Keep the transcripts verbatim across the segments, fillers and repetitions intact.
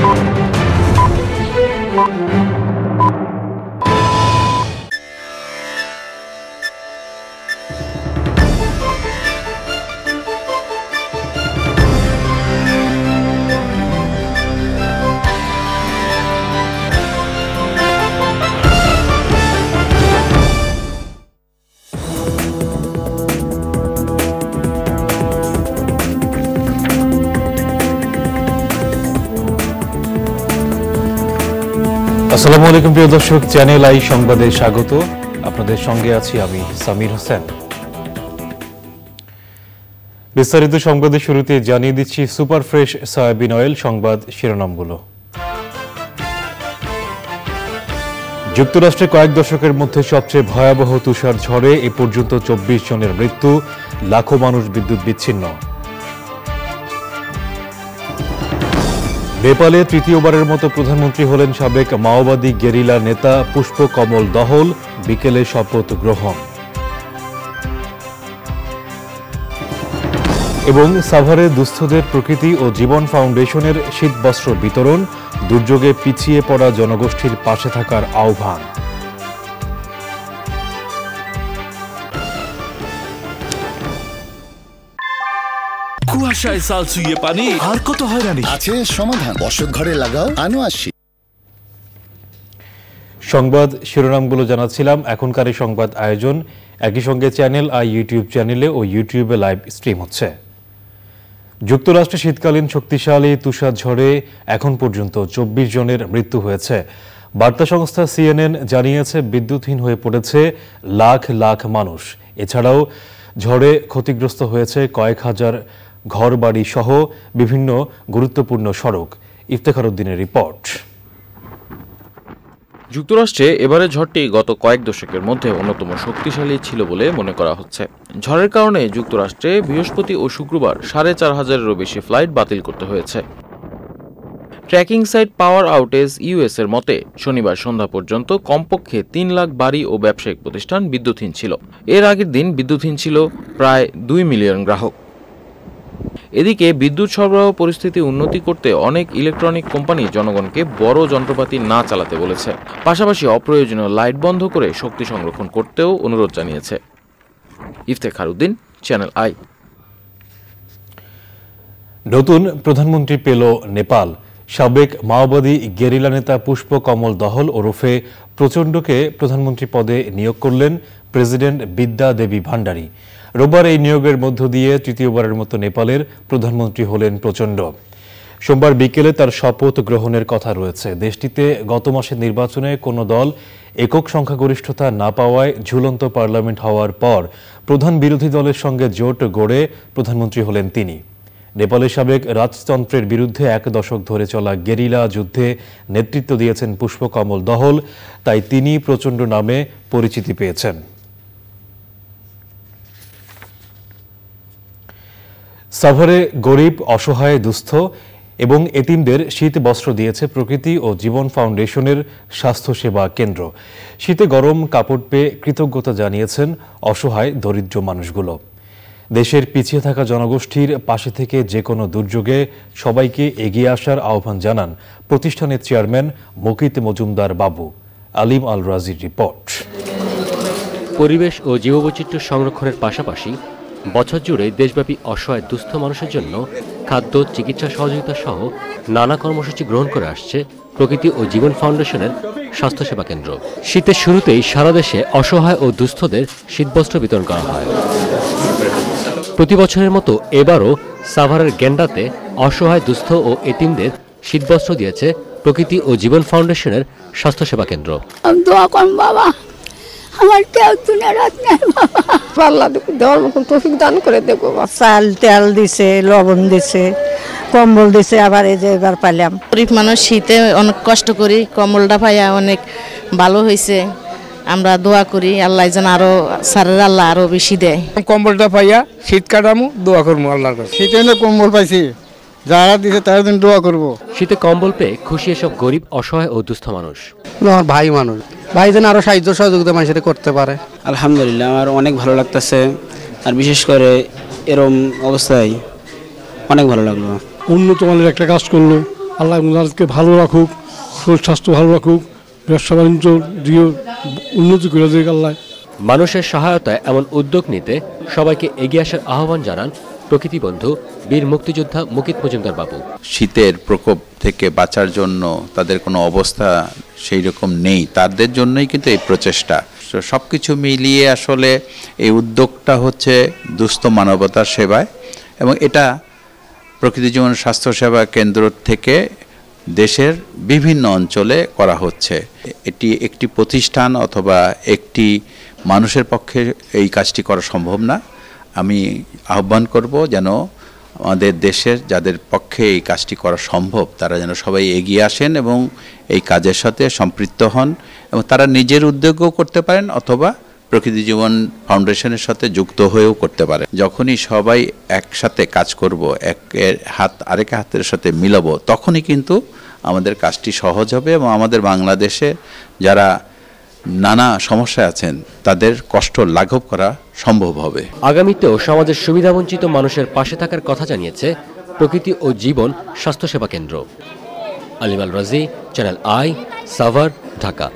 আসসালামু আলাইকুম প্রিয় দর্শক, চ্যানেল আই সংবাদে স্বাগত। আপনাদের সঙ্গে আছি আমি সামির হোসেন। বিস্তারিত সংবাদের শুরুতে জানিয়ে দিচ্ছি সুপার ফ্রেশ সয়াবিন অয়েল সংবাদ শিরোনামগুলো। যুক্তরাষ্ট্রে কয়েক দশকের মধ্যে সবচেয়ে ভয়াবহ তুষার ঝড়ে এ পর্যন্ত চব্বিশ জনের মৃত্যু, লাখো মানুষ বিদ্যুৎ বিচ্ছিন্ন। নেপালে তৃতীয়বারের মতো প্রধানমন্ত্রী হলেন সাবেক মাওবাদী গেরিলা নেতা পুষ্পকমল দহল, বিকেলে শপথ গ্রহণ। এবং সাভারে দুস্থদের প্রকৃতি ও জীবন ফাউন্ডেশনের শীতবস্ত্র বিতরণ, দুর্যোগে পিছিয়ে পড়া জনগোষ্ঠীর পাশে থাকার আহ্বান। কুয়াশায় সাল ছুঁয়ে পানি আর কত হয়রানি আছে সমাধান, বসত ঘরে লাগাও আনো আসি। সংবাদ শিরোনামগুলো জানাচ্ছিলাম। এখনকার এই সংবাদ আয়োজন একই সঙ্গে চ্যানেল আই ইউটিউব চ্যানেলে ও ইউটিউবে লাইভ স্ট্রিম হচ্ছে। যুক্তরাষ্ট্রে শীতকালীন শক্তিশালী তুষার ঝড়ে এখন পর্যন্ত চব্বিশ জনের মৃত্যু হয়েছে। বার্তা সংস্থা সিএনএন জানিয়েছে বিদ্যুৎহীন হয়ে পড়েছে লাখ লাখ মানুষ। এছাড়াও ঝড়ে ক্ষতিগ্রস্ত হয়েছে কয়েক হাজার ঘরবাড়ি সহ বিভিন্ন গুরুত্বপূর্ণ সড়ক। ইফতেখার উদ্দিনের রিপোর্ট। যুক্তরাষ্ট্রে এবারে ঝড়টি গত কয়েক দশকের মধ্যে অন্যতম শক্তিশালী ছিল বলে মনে করা হচ্ছে। ঝড়ের কারণে যুক্তরাষ্ট্রে বৃহস্পতি ও শুক্রবার সাড়ে চার হাজারেরও বেশি ফ্লাইট বাতিল করতে হয়েছে। Tracking site power outage US এর মতে শনিবার সন্ধ্যা পর্যন্ত কমপক্ষে তিন লাখ বাড়ি ও ব্যবসায়িক প্রতিষ্ঠান বিদ্যুৎহীন ছিল। এর আগের দিন বিদ্যুৎহীন ছিল প্রায় দুই মিলিয়ন গ্রাহক। এদিকে বিদ্যুৎ সরবরাহ পরিস্থিতি উন্নতি করতে অনেক ইলেকট্রনিক কোম্পানি জনগণকে বড় যন্ত্রপাতি না চালাতে বলেছে। পাশাপাশি অপ্রয়োজনীয় লাইট বন্ধ করে শক্তি সংরক্ষণ করতেও অনুরোধ জানিয়েছে। Iftekhar Uddin, channel I. নতুন প্রধানমন্ত্রী পেল নেপাল। সাবেক মাওবাদী গেরিলা নেতা পুষ্পকমল দহল ওরফে প্রচণ্ডকে প্রধানমন্ত্রী পদে নিয়োগ করলেন প্রেসিডেন্ট বিদ্যা দেবী ভান্ডারী। রোববার এই নিয়োগের মধ্য দিয়ে তৃতীয়বারের মতো নেপালের প্রধানমন্ত্রী হলেন প্রচণ্ড। সোমবার বিকেলে তার শপথ গ্রহণের কথা রয়েছে। দেশটিতে গত মাসের নির্বাচনে কোনো দল একক সংখ্যাগরিষ্ঠতা না পাওয়ায় ঝুলন্ত পার্লামেন্ট হওয়ার পর প্রধান বিরোধী দলের সঙ্গে জোট গড়ে প্রধানমন্ত্রী হলেন তিনি। নেপালের সাবেক রাজতন্ত্রের বিরুদ্ধে এক দশক ধরে চলা গেরিলা যুদ্ধে নেতৃত্ব দিয়েছেন পুষ্পকমল দহল, তাই তিনি প্রচণ্ড নামে পরিচিতি পেয়েছেন। সাভারে গরিব, অসহায়, দুস্থ এবং এতিমদের শীত বস্ত্র দিয়েছে প্রকৃতি ও জীবন ফাউন্ডেশনের স্বাস্থ্যসেবা কেন্দ্র। শীতে গরম কাপড় পেয়ে কৃতজ্ঞতা জানিয়েছেন অসহায় দরিদ্র মানুষগুলো। দেশের পিছিয়ে থাকা জনগোষ্ঠীর পাশে থেকে যে কোনো দুর্যোগে সবাইকে এগিয়ে আসার আহ্বান জানান প্রতিষ্ঠানের চেয়ারম্যান মুকিত মজুমদার বাবু। আলিম আল রাজির রিপোর্ট। পরিবেশ ও জীববৈচিত্র্য সংরক্ষণের পাশাপাশি বছর জুড়ে দেশব্যাপী অসহায় দুস্থ মানুষের জন্য খাদ্য, চিকিৎসা সহযোগিতা সহ নানা কর্মসূচি গ্রহণ করে আসছে প্রকৃতি ও জীবন ফাউন্ডেশনের স্বাস্থ্যসেবা কেন্দ্র। শীতের শুরুতেই সারা দেশে অসহায় ও দুস্থদের শীতবস্ত্র বিতরণ করা হয়। প্রতি বছরের মতো এবারও সাভারের গেন্ডাতে অসহায়, দুস্থ ও এতিমদের শীতবস্ত্র দিয়েছে প্রকৃতি ও জীবন ফাউন্ডেশনের স্বাস্থ্যসেবা কেন্দ্র। আমার কেউ তুলে রাত নেই বাবা, আল্লাহ দেওয়ার মতন তৌফিক দান করে দেবো। চাল তেল দিছে, লবণ দিছে, কম্বল দিছে। আবার এই যে এবার পাইলাম। গরিব মানুষ, শীতে অনেক কষ্ট করি, কম্বলটা পাইয়া অনেক ভালো হয়েছে। আমরা দোয়া করি আল্লাহ যেন আরো সারের আল্লাহ আরো বেশি দেয়। কম্বলটা পাইয়া শীত কাটামু, দোয়া করবো আল্লাহর কাছে। শীতে কম্বল পাইছি, যারা দিছে তার জন্য দোয়া করবো। শীতে কম্বল পেয়ে খুশি এসব গরিব, অসহায় ও দুস্থ মানুষ। আমার ভাই মানুষ, ভাই যেন আরো সাহায্য সহযোগিতা মানুষের করতে পারে। আলহামদুলিল্লাহ, আমার অনেক ভালো লাগতেছে। আর বিশেষ করে এরম অবস্থায় অনেক ভালো লাগলো। উন্নত মানের একটা কাজ করলো, আল্লাহ ওনাদেরকে ভালো রাখুক, শরীর স্বাস্থ্য ভালো রাখুক, ব্যবসা বাণিজ্য দিয়ে উন্নতি করে দেয় আল্লাহ। মানুষের সহায়তায় এমন উদ্যোগ নিতে সবাইকে এগিয়ে আসার আহ্বান জানান প্রকৃতি বন্ধু বীর মুক্তিযোদ্ধা মুকিত মজুমদার বাবু। শীতের প্রকোপ থেকে বাঁচার জন্য তাদের কোনো অবস্থা সেই রকম নেই, তাদের জন্যই কিন্তু এই প্রচেষ্টা। সব কিছু মিলিয়ে আসলে এই উদ্যোগটা হচ্ছে দুস্থ মানবতার সেবায়, এবং এটা প্রকৃতি জীবন স্বাস্থ্য সেবা কেন্দ্র থেকে দেশের বিভিন্ন অঞ্চলে করা হচ্ছে। এটি একটি প্রতিষ্ঠান অথবা একটি মানুষের পক্ষে এই কাজটি করা সম্ভব না। আমি আহ্বান করব যেন আমাদের দেশের যাদের পক্ষে এই কাজটি করা সম্ভব তারা যেন সবাই এগিয়ে আসেন এবং এই কাজের সাথে সম্পৃক্ত হন, এবং তারা নিজের উদ্যোগও করতে পারেন অথবা প্রকৃতি জীবন ফাউন্ডেশনের সাথে যুক্ত হয়েও করতে পারে। যখনই সবাই একসাথে কাজ করব, একের হাত আরেক হাতের সাথে মিলাবো, তখনই কিন্তু আমাদের কাজটি সহজ হবে এবং আমাদের বাংলাদেশে যারা নানা সমস্যায় আছেন তাদের কষ্ট লাঘব করা সম্ভব হবে। আগামীতেও সমাজের সুবিধাবঞ্চিত মানুষের পাশে থাকার কথা জানিয়েছে প্রকৃতি ও জীবন স্বাস্থ্যসেবা কেন্দ্র। আলিমাল রাজি, চ্যানেল আই, সাভার, ঢাকা।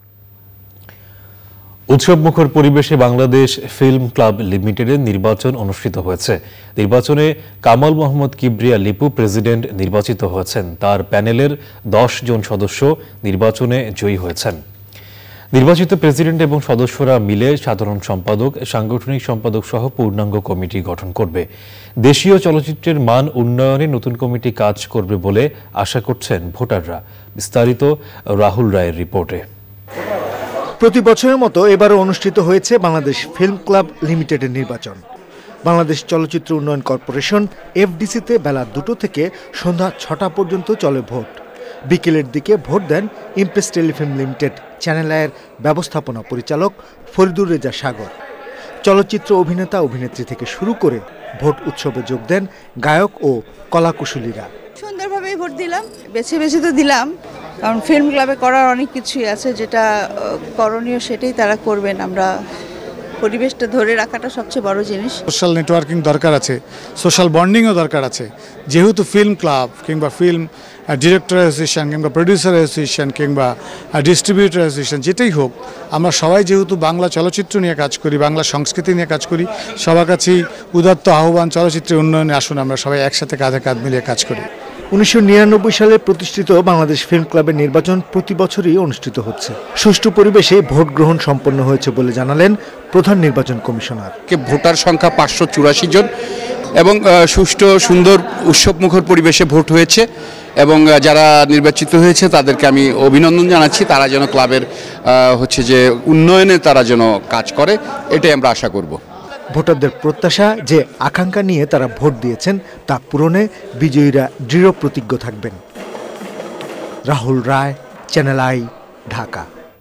উৎসবমুখর পরিবেশে বাংলাদেশ ফিল্ম ক্লাব লিমিটেডের নির্বাচন অনুষ্ঠিত হয়েছে। নির্বাচনে কামাল মোহাম্মদ কিবরিয়া লিপু প্রেসিডেন্ট নির্বাচিত হয়েছেন। তার প্যানেলের দশ জন সদস্য নির্বাচনে জয়ী হয়েছেন। নির্বাচিত প্রেসিডেন্ট এবং সদস্যরা মিলে সাধারণ সম্পাদক, সাংগঠনিক সম্পাদক সহ পূর্ণাঙ্গ কমিটি গঠন করবে। দেশীয় চলচ্চিত্রের মান উন্নয়নে নতুন কমিটি কাজ করবে বলে আশা করছেন ভোটাররা। বিস্তারিত রাহুল রায়ের রিপোর্টে। প্রতি বছরের মতো এবারও অনুষ্ঠিত হয়েছে বাংলাদেশ ফিল্ম ক্লাব লিমিটেডের নির্বাচন। বাংলাদেশ চলচ্চিত্র উন্নয়ন কর্পোরেশন এফডিসিতে বেলা দুটো থেকে সন্ধ্যা ছটা পর্যন্ত চলে ভোট। বিকেলের দিকে ভোট দেন ইমপ্রেস টেলিফিল্ম লিমিটেড চ্যানেল আয়ের ব্যবস্থাপনা পরিচালক ফরিদুর রেজা সাগর। চলচ্চিত্র অভিনেতা অভিনেত্রী থেকে শুরু করে ভোট উৎসবে যোগ দেন গায়ক ও কলাকুশলীরা। সুন্দরভাবেই ভোট দিলাম, বেছে বেছে তো দিলাম, কারণ ফিল্ম ক্লাবে করার অনেক কিছুই আছে, যেটা করণীয় সেটাই তারা করবেন। আমরা পরিবেশটা ধরে রাখাটা সবচেয়ে বড় জিনিস। সোশ্যাল নেটওয়ার্কিং দরকার আছে, সোশ্যাল বন্ডিংও দরকার আছে। যেহেতু ফিল্ম ক্লাব কিংবা ফিল্ম ডিরেক্টর অ্যাসোসিয়েশন কিংবা প্রডিউসার অ্যাসোসিয়েশন কিংবা ডিস্ট্রিবিউটর অ্যাসোসিয়েশন যেটাই হোক, আমরা সবাই যেহেতু বাংলা চলচ্চিত্র নিয়ে কাজ করি, বাংলা সংস্কৃতি নিয়ে কাজ করি, সবার কাছেই উদাত্ত আহ্বান চলচ্চিত্রের উন্নয়নে আসুন আমরা সবাই একসাথে কাঁধে কাঁধ মিলিয়ে কাজ করি। উনিশশো নিরানব্বই সালে প্রতিষ্ঠিত বাংলাদেশ ফিল্ম ক্লাবের নির্বাচন প্রতি বছরই অনুষ্ঠিত হচ্ছে। সুষ্ঠু পরিবেশে ভোট গ্রহণ সম্পন্ন হয়েছে বলে জানালেন প্রধান নির্বাচন কমিশনার। ভোটার সংখ্যা পাঁচশো চুরাশি জন এবং সুষ্ঠু সুন্দর উৎসবমুখর পরিবেশে ভোট হয়েছে, এবং যারা নির্বাচিত হয়েছে তাদেরকে আমি অভিনন্দন জানাচ্ছি। তারা যেন ক্লাবের হচ্ছে যে উন্নয়নে তারা যেন কাজ করে, এটাই আমরা আশা করব। ভোটারদের প্রত্যাশা যে আকাঙ্ক্ষা নিয়ে তারা ভোট দিয়েছেন তা পূরণে বিজয়ীরা দৃঢ় প্রতিজ্ঞ থাকবেন। Rahul Roy, channel I, Dhaka.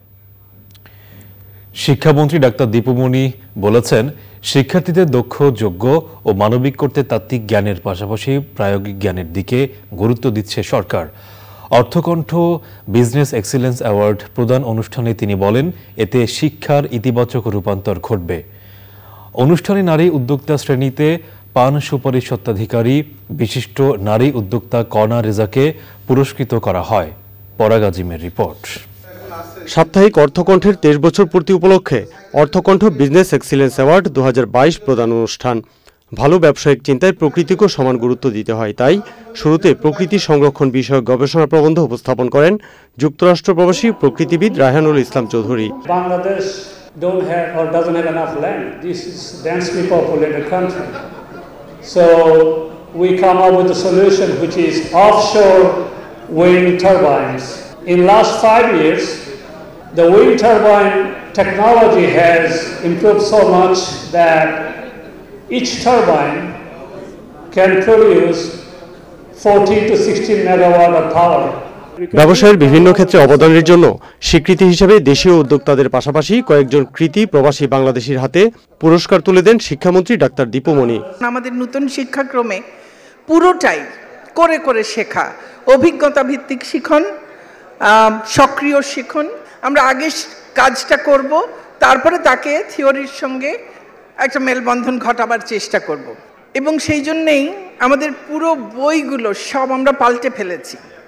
শিক্ষামন্ত্রী ডাক্তার দীপুমণি বলেছেন, শিক্ষার্থীদের দক্ষ, যোগ্য ও মানবিক করতে তাত্ত্বিক জ্ঞানের পাশাপাশি প্রায়োগিক জ্ঞানের দিকে গুরুত্ব দিচ্ছে সরকার। অর্থকণ্ঠ বিজনেস এক্সিলেন্স অ্যাওয়ার্ড প্রদান অনুষ্ঠানে তিনি বলেন, এতে শিক্ষার ইতিবাচক রূপান্তর ঘটবে। অনুষ্ঠানে নারী উদ্যোক্তা শ্রেণীতে পান সুপারিশ স্বত্বাধিকারী বিশিষ্ট নারী উদ্যোক্তা কর্ণা রেজাকে পুরস্কৃত করা হয়। পরাগ আজিমের রিপোর্ট। সাপ্তাহিক অর্থকণ্ঠের তেইশ বছর পূর্তি উপলক্ষে অর্থকণ্ঠ বিজনেস এক্সিলেন্স অ্যাওয়ার্ড দু হাজার বাইশ প্রদান অনুষ্ঠান। ভালো ব্যবসায়িক চিন্তায় প্রকৃতিকেও সমান গুরুত্ব দিতে হয়, তাই শুরুতে প্রকৃতি সংরক্ষণ বিষয়ক গবেষণা প্রবন্ধ উপস্থাপন করেন যুক্তরাষ্ট্র প্রবাসী প্রকৃতিবিদ Raihanul Islam Chowdhury. Bangladesh don't have or doesn't have enough land. This is a densely populated country. So we come up with a solution which is offshore wind turbines. In last five years, the wind turbine technology has improved so much that each turbine can produce fourteen to sixteen megawatt of power. ব্যবসায়ের বিভিন্ন ক্ষেত্রে অবদানের জন্য স্বীকৃতি হিসেবে দেশীয় উদ্যোক্তাদের পাশাপাশি কয়েকজন কৃতি প্রবাসী বাংলাদেশির হাতে পুরস্কার তুলে দেন শিক্ষামন্ত্রী ডাক্তার দীপুমণি। আমাদের নতুন শিক্ষাক্রমে পুরোটাই করে করে শেখা, অভিজ্ঞতা ভিত্তিক শিখন, সক্রিয় শিখন। আমরা আগে কাজটা করব, তারপরে তাকে থিওরির সঙ্গে একটা মেলবন্ধন ঘটাবার চেষ্টা করব, এবং সেই জন্যেই আমাদের পুরো বইগুলো সব আমরা পাল্টে ফেলেছি।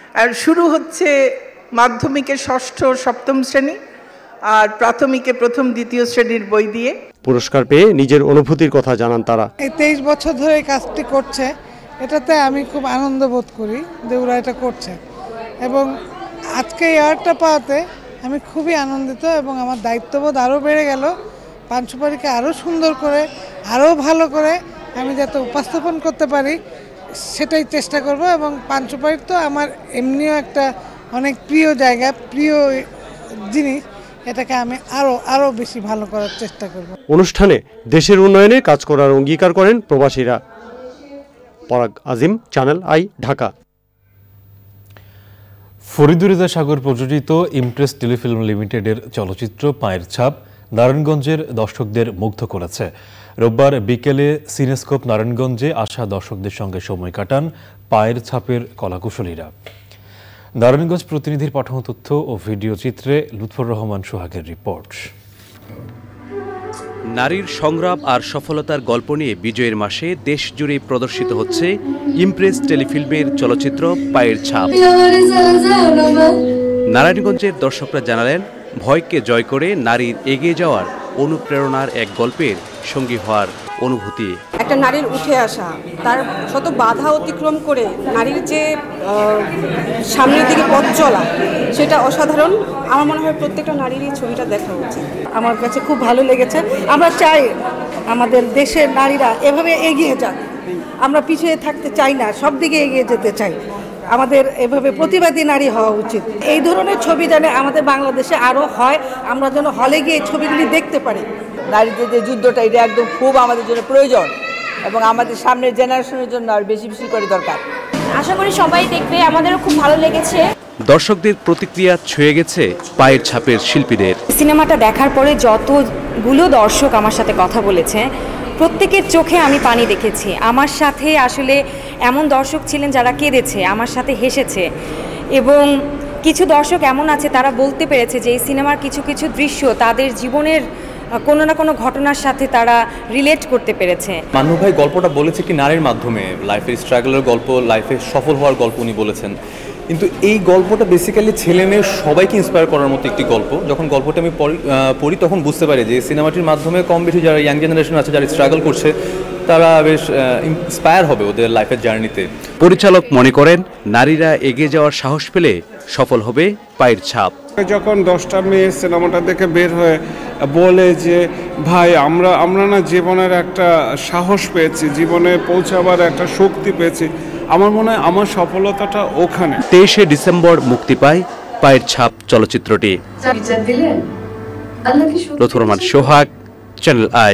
আর শুরু হচ্ছে মাধ্যমিকে ষষ্ঠ সপ্তম শ্রেণী আর প্রাথমিকে প্রথম দ্বিতীয় শ্রেণীর বই দিয়ে। পুরস্কার পেয়ে নিজের অনুভূতির কথা জানান তারা। এই তেইশ বছর ধরে এই কাজটি করছে, এটাতে আমি খুব আনন্দ বোধ করি যে ওরা এটা করছে, এবং আজকে এই অ্যাওয়ার্ডটা পাওয়াতে আমি খুবই আনন্দিত এবং আমার দায়িত্ববোধ আরও বেড়ে গেল। পান সুপারিকে আরও সুন্দর করে আরও ভালো করে আমি যাতে উপস্থাপন করতে পারি সেটাই চেষ্টা করব, এবং পান সুপারি তো আমার এমনিও একটা অনেক প্রিয় জায়গা, প্রিয় জিনিস, এটাকে আমি আরও আরও বেশি ভালো করার চেষ্টা করব। অনুষ্ঠানে দেশের উন্নয়নে কাজ করার অঙ্গীকার করেন প্রবাসীরা। Parag Azim, channel I, Dhaka. ফরিদুরিদা সাগর প্রযোজিত ইমপ্রেস টেলিফিল্ম লিমিটেডের চলচ্চিত্র পায়ের ছাপ নারায়ণগঞ্জের দর্শকদের মুগ্ধ করেছে। রোববার বিকেলে সিনেস্কোপ নারায়ণগঞ্জে আসা দর্শকদের সঙ্গে সময় কাটান পায়ের ছাপের কলাকুশলীরা। নারায়ণগঞ্জ প্রতিনিধির পাঠানো তথ্য ও ভিডিও চিত্রে লুৎফর রহমান সোহাগের রিপোর্ট। নারীর সংগ্রাম আর সফলতার গল্প নিয়ে বিজয়ের মাসে দেশ জুড়ে প্রদর্শিত হচ্ছে ইমপ্রেস টেলিফিল্মের চলচ্চিত্র পায়ের ছাপ। নারায়ণগঞ্জের দর্শকরা জানালেন, ভয়কে জয় করে নারীর এগিয়ে যাওয়ার অনুপ্রেরণার এক গল্পের সঙ্গী হওয়ার অনুভূতি। একটা নারীর উঠে আসা, তার শত বাধা অতিক্রম করে নারীর যে সামনের দিকে পথ চলা, সেটা অসাধারণ। আমার মনে হয় প্রত্যেকটা নারীর এই ছবিটা দেখা উচিত। আমার কাছে খুব ভালো লেগেছে। আমরা চাই আমাদের দেশের নারীরা এভাবে এগিয়ে যাক, আমরা পিছিয়ে থাকতে চাই না, সব দিকে এগিয়ে যেতে চাই। আমাদের এভাবে প্রতিবাদী নারী হওয়া উচিত। এই ধরনের ছবি যেন আমাদের বাংলাদেশে আরও হয়, আমরা যেন হলে গিয়ে ছবিগুলি দেখতে পারি। নারীদের যে যুদ্ধটা, এটা একদম খুব আমাদের জন্য প্রয়োজন এবং আমাদের সামনের জেনারেশনের জন্য আর বেশি বেশি করে দরকার। আশা করি সবাই দেখবে, আমাদেরও খুব ভালো লেগেছে। দর্শকদের প্রতিক্রিয়া ছুঁয়ে গেছে পায়ের ছাপের শিল্পীদের। সিনেমাটা দেখার পরে যতগুলো দর্শক আমার সাথে কথা বলেছে, প্রত্যেকের চোখে আমি পানি দেখেছি। আমার সাথে আসলে এমন দর্শক ছিলেন যারা কেঁদেছে, আমার সাথে হেসেছে, এবং কিছু দর্শক এমন আছে তারা বলতে পেরেছে যে এই সিনেমার কিছু কিছু দৃশ্য তাদের জীবনের কোনো না কোনো ঘটনার সাথে তারা রিলেট করতে পেরেছে। মানু ভাই গল্পটা বলেছে কি নারীর মাধ্যমে, লাইফের স্ট্রাগলের গল্প, লাইফে সফল হওয়ার গল্প উনি বলেছেন, কিন্তু এই গল্পটা বেসিক্যালি ছেলে মেয়ে সবাইকে ইন্সপায়ার করার মতো একটি গল্প। যখন গল্পটা আমি পড়ি তখন বুঝতে পারি যে সিনেমাটির মাধ্যমে কম বেশি যারা ইয়াং জেনারেশন আছে, যারা স্ট্রাগল করছে, তারা বেশ ইন্সপায়ার হবে ওদের লাইফের জার্নিতে। পরিচালক মনে করেন নারীরা এগিয়ে যাওয়ার সাহস পেলে সফল হবে পায়ের ছাপ। যখন দশটা মেয়ে সিনেমাটা দেখে বের হয়ে বলে যে ভাই আমরা আমরা না জীবনের একটা সাহস পেয়েছি, জীবনে পৌঁছাবার একটা শক্তি পেয়েছি, আমার মনে হয় আমার সফলতাটা ওখানে। তেইশে ডিসেম্বর মুক্তি পায় পায়ের ছাপ চলচ্চিত্রটি। Lutfar Rahman Sohag, channel I.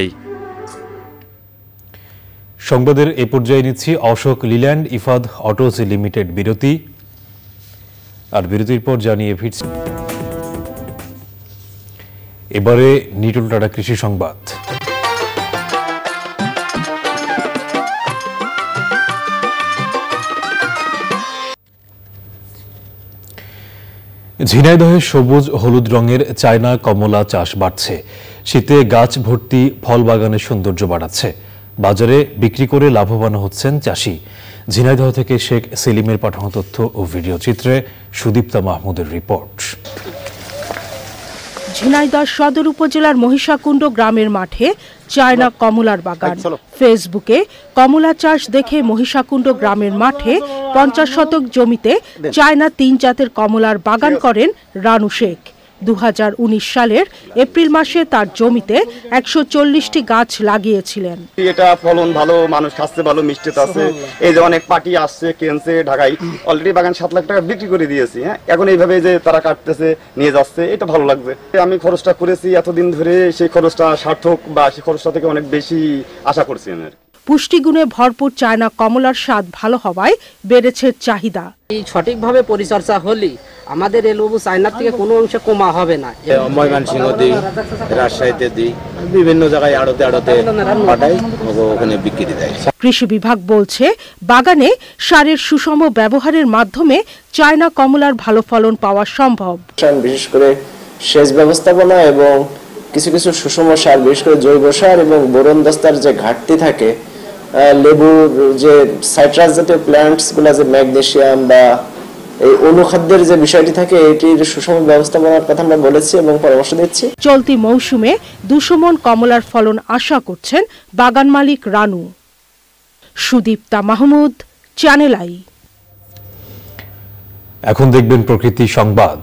সংবাদের এ পর্যায়ে নিচ্ছি অশোক লিল্যান্ড ইফাদ অটোস লিমিটেড বিরতি, আর বিরতির পর জানিয়ে ফিরছি। এবারে নিটল টাটা কৃষি সংবাদ। ঝিনাইদহে সবুজ হলুদ রঙের চায়না কমলা চাষ বাড়ছে। শীতে গাছ ভর্তি ফল বাগানের সৌন্দর্য বাড়াচ্ছে। বাজারে বিক্রি করে লাভবান হচ্ছেন চাষি। ঝিনাইদহ থেকে শেখ সেলিমের পাঠানো তথ্য ও ভিডিও চিত্রে সুদীপ্তা মাহমুদের রিপোর্ট। ঝিনাইদহ সদর উপজেলার মহিষাকুণ্ড গ্রামের মাঠে চায়না কমলার বাগান। ফেসবুকে কমলা চাষ দেখে মহিষাকুণ্ড গ্রামের মাঠে পঞ্চাশ শতক জমিতে চায়না তিন জাতের কমলার বাগান করেন রানু শেখ। দু হাজার উনিশ সালের এপ্রিল মাসে তার জমিতে একশো চল্লিশটি গাছ লাগিয়েছিলেন। এটা ফলন ভালো, মানুষ খাচ্ছে ভালো, মিষ্টি আছে। এই যে অনেক পার্টি আসছে, কেনছে ঢাকায়, অলরেডি বাগান সাত লাখ টাকা বিক্রি করে দিয়েছি। হ্যাঁ, এখন এইভাবে যে তারা কাটতেছে নিয়ে যাচ্ছে, এটা ভালো লাগছে। আমি খরচটা করেছি এতদিন ধরে, সেই খরচটা সার্থক বা সেই খরচটা থেকে অনেক বেশি আশা করছি আমি। পুষ্টিগুণে ভরপুর চায়না কমলার স্বাদ ভালো হওয়ায় বেড়েছে চাহিদা। এই সঠিকভাবে পরিচর্যা হলে আমাদের এই লেবু চায়নার থেকে কোনো অংশে কমা হবে না। ময়মনসিংহ দিই, রাজশাহীতে দিই, বিভিন্ন জায়গায় আড়তে আড়তে পাঠাই, ওখানে বিক্রি দেয়। কৃষি বিভাগ বলছে বাগানে সারের সুষম ব্যবহারের মাধ্যমে চায়না কমলার ভালো ফলন পাওয়া সম্ভব। বিশেষ করে সেচ ব্যবস্থাপনা এবং কিছু কিছু সুষম সার, বিশেষ করে জৈব সার এবং বোরন দস্তার যে ঘাটতি থাকে, লেবুর যে সাইট্রাস জাতীয় প্ল্যান্টস গুলা, যে ম্যাগনেসিয়াম বা এই অনুখাদ্যের যে বিষয়টি থাকে এটির সুষম ব্যবস্থাপনার কথা আমরা বলেছি এবং পরামর্শ দিচ্ছি। চলতি মৌসুমে দুশো মন কমলার ফলন আশা করছেন বাগান মালিক রানু। Sudipta Mahmud, channel I. এখন দেখবেন প্রকৃতি সংবাদ।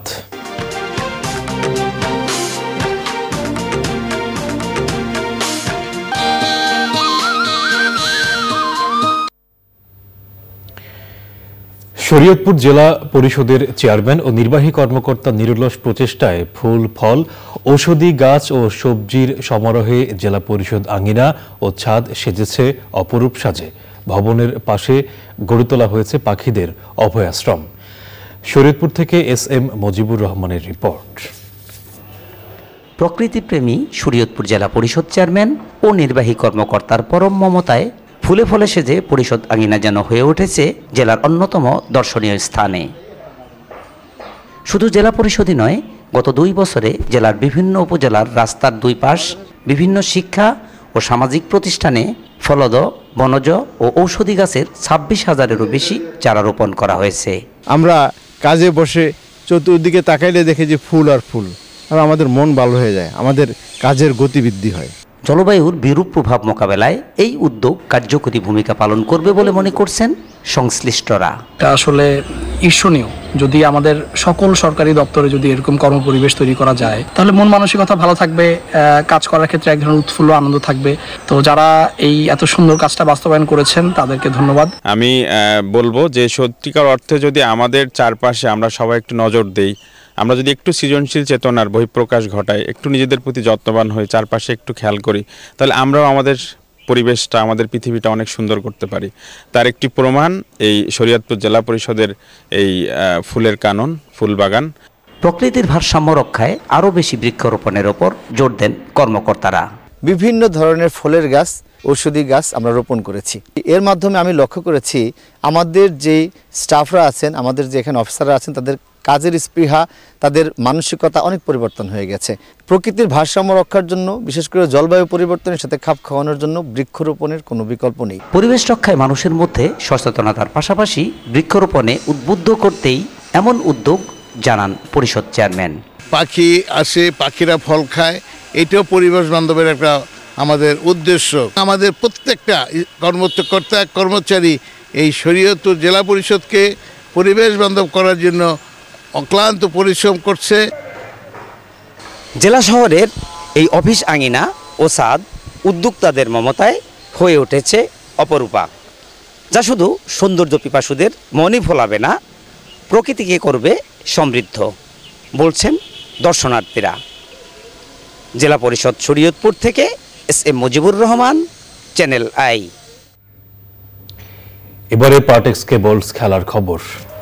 শরীয়তপুর জেলা পরিষদের চেয়ারম্যান ও নির্বাহী কর্মকর্তা নিরলস প্রচেষ্টায় ফুল, ফল, ঔষধি গাছ ও সবজির সমারোহে জেলা পরিষদ আঙিনা ও ছাদ সেজেছে অপরূপ সাজে। ভবনের পাশে গড়ে তোলা হয়েছে পাখিদের অভয়াশ্রম। শরীয়তপুর থেকে এস এম মজিবুর রহমানের রিপোর্ট। প্রকৃতিপ্রেমী শরীয়তপুর জেলা পরিষদ চেয়ারম্যান ও নির্বাহী কর্মকর্তার পরম মমতায় ফুলে ফলে সেজে পরিষদ আঙিনা যেন হয়ে উঠেছে জেলার অন্যতম দর্শনীয় স্থানে। শুধু জেলা পরিষদই নয়, গত দুই বছরে জেলার বিভিন্ন উপজেলার রাস্তার দুই পাশ বিভিন্ন শিক্ষা ও সামাজিক প্রতিষ্ঠানে ফলদ, বনজ ও ঔষধি গাছের ছাব্বিশ হাজারেরও বেশি চারা রোপণ করা হয়েছে। আমরা কাজে বসে চতুর্দিকে তাকাইলে দেখে যে ফুল আর ফুল, আর আমাদের মন ভালো হয়ে যায়, আমাদের কাজের গতিবৃদ্ধি হয়। জলবায়ুর বিরূপ প্রভাব মোকাবেলায় এই উদ্যোগ কার্যকরী ভূমিকা পালন করবে বলে মনে করছেন সংশ্লিষ্টরা। এটা আসলে ঈর্ষণীয়। যদি আমাদের সকল সরকারি দপ্তরে যদি এরকম কর্মপরিবেশ তৈরি করা যায় তাহলে মন মানসিকতা ভালো থাকবে, কাজ করার ক্ষেত্রে এক ধরনের উৎফুল্ল আনন্দ থাকবে। তো যারা এই এত সুন্দর কাজটা বাস্তবায়ন করেছেন তাদেরকে ধন্যবাদ। আমি বলবো যে সত্যিকার অর্থে যদি আমাদের চারপাশে আমরা সবাই একটু নজর দেই, আমরা যদি একটু সৃজনশীল চেতনার বহিঃপ্রকাশ ঘটাই, একটু নিজেদের প্রতি যত্নবান হই, চারপাশে একটু খেয়াল করি, তাহলে আমরাও আমাদের পরিবেশটা, আমাদের পৃথিবীটা অনেক সুন্দর করতে পারি। তার একটি প্রমাণ এই শরীয়তপুর জেলা পরিষদের এই ফুলের কানন, ফুল বাগান। প্রকৃতির ভারসাম্য রক্ষায় আরও বেশি বৃক্ষরোপণের ওপর জোর দেন কর্মকর্তারা। বিভিন্ন ধরনের ফলের গাছ, ঔষধি গাছ আমরা রোপণ করেছি। এর মাধ্যমে আমি লক্ষ্য করেছি আমাদের যে স্টাফরা আছেন, আমাদের যে এখানে অফিসাররা আছেন, তাদের কাজের স্পৃহা, তাদের মানসিকতা অনেক পরিবর্তন হয়ে গেছে। প্রকৃতির ভারসাম্য রক্ষার জন্য, বিশেষ করে জলবায়ু পরিবর্তনের সাথে খাপ খাওয়ানোর জন্য বৃক্ষরোপণের কোনো বিকল্প নেই। পরিবেশ রক্ষায় মানুষের মধ্যে সচেতনতার পাশাপাশি বৃক্ষরোপণে উদ্বুদ্ধ করতেই এমন উদ্যোগ জানান পরিষদ চেয়ারম্যান। পাখি আসে, পাখিরা ফল খায়, এটাও পরিবেশ বান্ধবের একটা আমাদের উদ্দেশ্য। আমাদের প্রত্যেকটা কর্মকর্তা কর্মচারী এই শরীয়তপুর জেলা পরিষদকে পরিবেশ বান্ধব করার জন্য অক্লান্ত পরিশ্রম করছে। জেলা শহরের এই অফিস আঙিনা ও ছাদ উদ্যোক্তাদের মমতায় হয়ে উঠেছে অপরূপা, যা শুধু সৌন্দর্য পিপাসুদের মনই ভোলাবে না, প্রকৃতিকে করবে সমৃদ্ধ, বলছেন দর্শনার্থীরা। জেলা পরিষদ শরীয়তপুর থেকে S M Mujibur Rahman, channel I. এবারে পার্টেক্স কেবলস খেলার খবর।